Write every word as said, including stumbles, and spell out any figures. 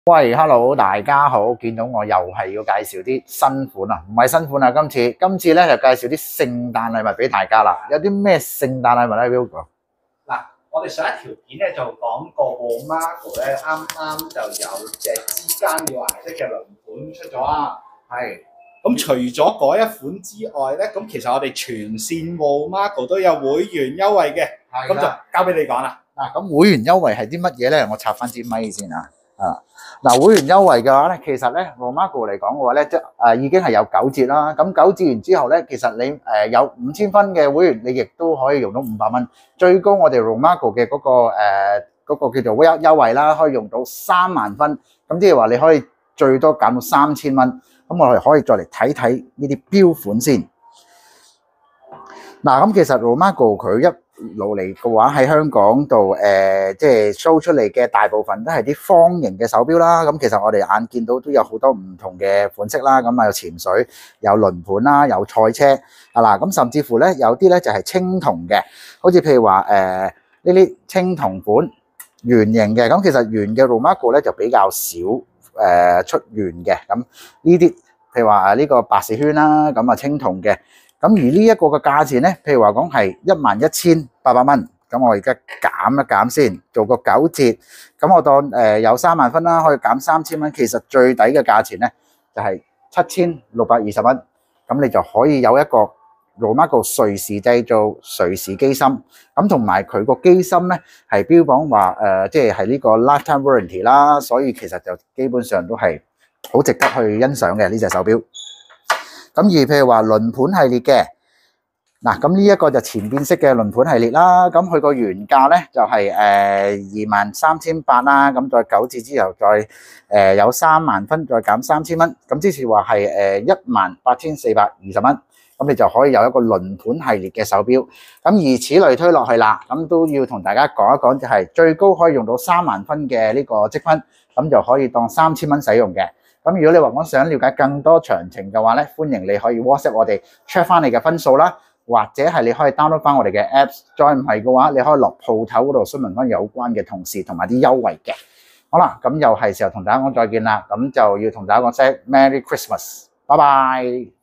喂，hello，大家好！見到我又係要介紹啲新款啊，唔係新款啊，今次今次咧就介紹啲聖誕禮物俾大家啦。有啲咩聖誕禮物咧 ，Will 哥？ 嗱，我哋上一條片咧就講過 Romago 咧，啱啱就有隻之間要顏色嘅輪盤出咗啊。係。咁除咗嗰一款之外咧，咁其實我哋全線 Romago 都有會員優惠嘅。係。咁就交俾你講啦。 嗱，咁會員優惠係啲乜嘢咧？我插翻支咪先啊。啊，嗱，會員優惠嘅話咧，其實咧 Romago 嚟講嘅話咧，即係誒已經係有九折啦。咁九折完之後咧，其實你誒有五千分嘅會員，你亦都可以用到五百蚊。最高我哋 Romago 嘅嗰個誒嗰個叫做優優惠啦，可以用到三萬分。咁即係話你可以最多減到三千蚊。咁我哋可以再嚟睇睇呢啲標款先。嗱，咁其實 Romago 佢一路嚟嘅話喺香港度誒，即係 show 出嚟嘅大部分都係啲方形嘅手錶啦。咁其實我哋眼見到都有好多唔同嘅款式啦。咁啊有潛水、有輪盤啦、有賽車啊嗱。咁甚至乎咧有啲咧就係青銅嘅，好似譬如話誒呢啲青銅款圓形嘅。咁其實圓嘅 Romago 咧就比較少誒出圓嘅。咁呢啲譬如話呢個白氏圈啦，咁啊青銅嘅。咁而呢一個嘅價錢咧，譬如話講係一萬一千八百蚊，咁我而家減一減先，做個九折，咁我當誒有三萬分啦，可以減三千蚊。其實最抵嘅價錢咧就係七千六百二十蚊，咁你就可以有一個 Romago 瑞士製造瑞士機芯，咁同埋佢個機芯咧係標榜話誒，即係係呢個 lifetime warranty 啦，所以其實就基本上都係好值得去欣賞嘅呢隻手錶。咁而譬如話輪盤系列嘅，嗱咁呢一個就前變式嘅輪盤系列啦，咁佢個原價咧就係誒二萬三千八啦，咁再九折之後再誒有三萬分，再減三千蚊，咁即是話係誒一萬八千四百二十蚊，咁你就可以有一個輪盤系列嘅手錶。咁以此類推落去啦，咁都要同大家講一講，就係最高可以用到三萬分嘅呢個積分，咁就可以當三千蚊使用嘅。咁如果你話我想了解更多詳情嘅話咧，歡迎你可以 WhatsApp 我哋 check 翻你嘅分數啦，或者係你可以 download 翻我哋嘅 Apps。再唔係嘅話，你可以落鋪頭嗰度詢問翻有關嘅同事同埋啲優惠嘅。好啦，咁又係時候同大家講再見啦，咁就要同大家講聲 Merry Christmas，拜拜。